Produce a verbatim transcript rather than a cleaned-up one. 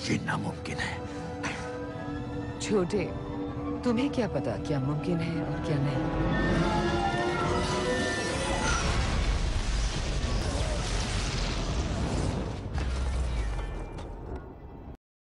ये नामुमकिन है। छोटे, तुम्हें क्या पता क्या मुमकिन है और क्या नहीं?